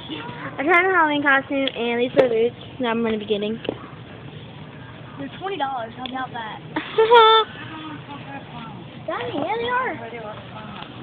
I tried a Halloween costume, and these are the boots that I'm going to be getting. They're $20. How about that? Danny, yeah, they are.